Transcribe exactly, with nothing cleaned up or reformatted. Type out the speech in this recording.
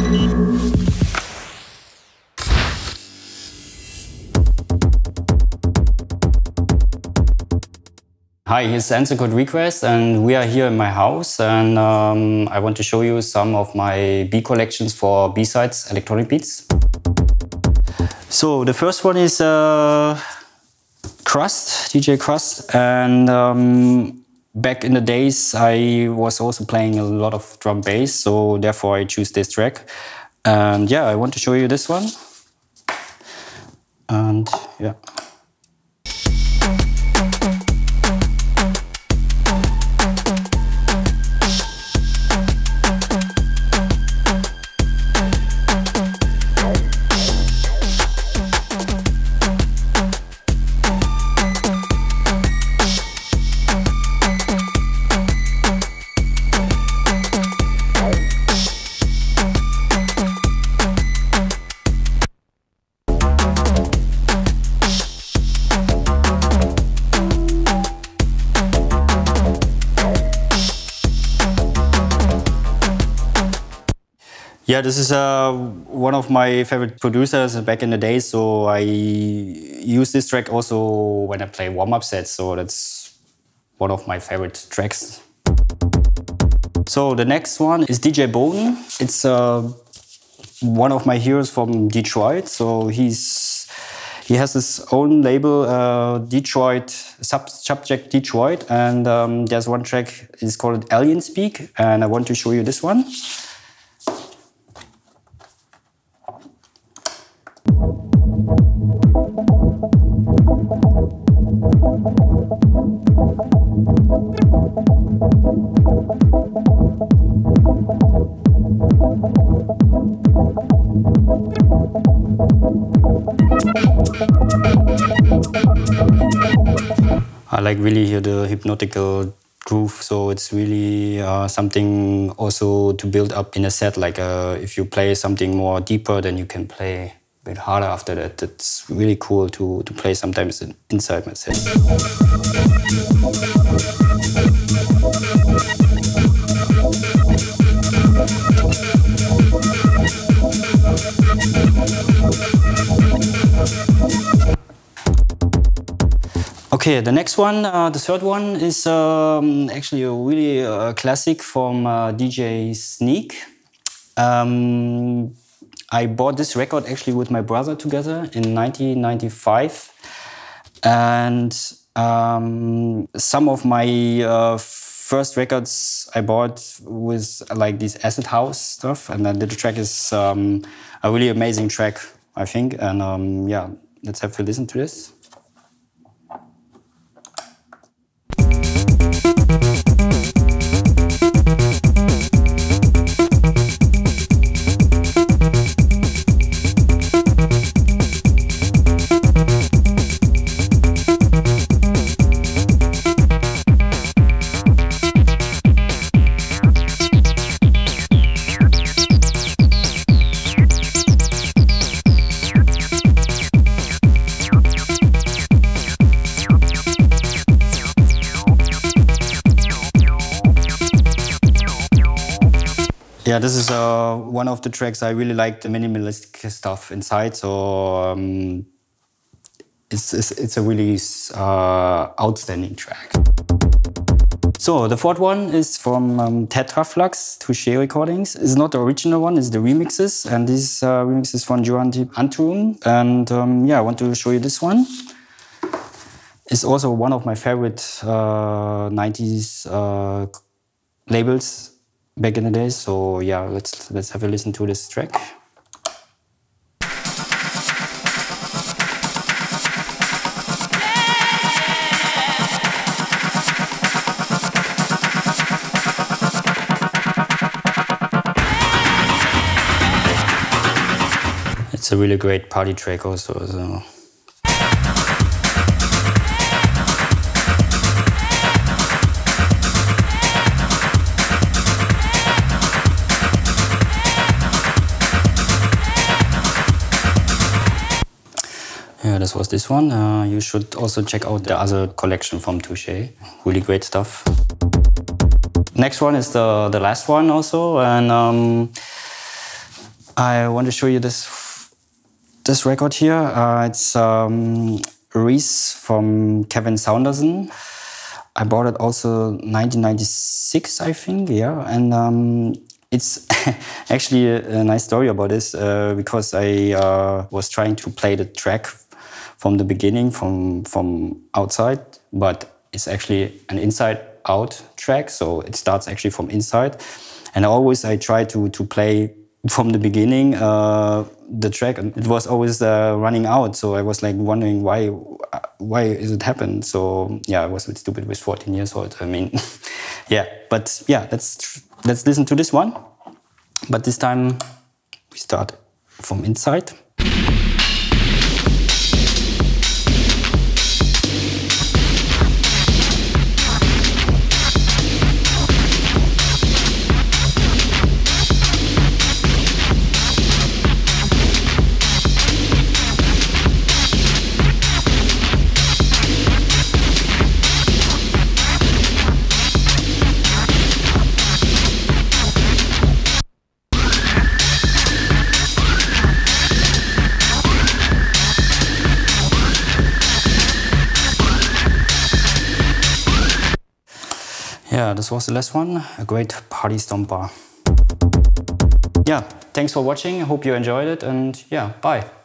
Hi, here's Ostgut Request, and we are here in my house, and um, I want to show you some of my B collections for B-sides electronic beats. So the first one is uh, Crust, D J Crust, and um, back in the days I was also playing a lot of drum bass, so therefore I choose this track. And yeah, I want to show you this one. And yeah. Yeah, this is uh, one of my favorite producers back in the day, so I use this track also when I play warm-up sets, so that's one of my favorite tracks. So the next one is D J Bowden. It's uh, one of my heroes from Detroit, so he's he has his own label, uh, Detroit, Sub Subject Detroit, and um, there's one track, it's called Alien Speak, and I want to show you this one. I like really hear the hypnotical groove, so it's really uh, something also to build up in a set. Like uh, if you play something more deeper, then you can play a bit harder after that. It's really cool to, to play sometimes inside my set. Okay, the next one, uh, the third one, is um, actually a really uh, classic from uh, D J Sneak. Um, I bought this record actually with my brother together in nineteen ninety-five. And um, some of my uh, first records I bought with like this acid house stuff. And then the track is um, a really amazing track, I think. And um, yeah, let's have a listen to this. Yeah, this is uh, one of the tracks I really like, the minimalistic stuff inside. So um, it's, it's it's a really uh, outstanding track. So the fourth one is from um, Tetraflux Touche Recordings. It's not the original one; it's the remixes, and this uh, remix is from Johan Antrum. And um, yeah, I want to show you this one. It's also one of my favorite uh, nineties uh, labels back in the days. So yeah, let's let's have a listen to this track. It's a really great party track also. So. Yeah, this was this one. Uh, you should also check out the other collection from Touche. Really great stuff. Next one is the, the last one also. And um, I want to show you this this record here. Uh, it's um, Reese from Kevin Saunderson. I bought it also nineteen ninety-six, I think, yeah. And um, it's actually a, a nice story about this uh, because I uh, was trying to play the track from the beginning, from, from outside, but it's actually an inside-out track, so it starts actually from inside. And always I try to, to play from the beginning uh, the track, and it was always uh, running out. So I was like wondering why why is it happened. So yeah, I was a bit stupid with fourteen years old. I mean, yeah, but yeah, let's let's listen to this one. But this time we start from inside. Yeah, this was the last one, a great party stomper. Yeah, thanks for watching, I hope you enjoyed it, and yeah, bye.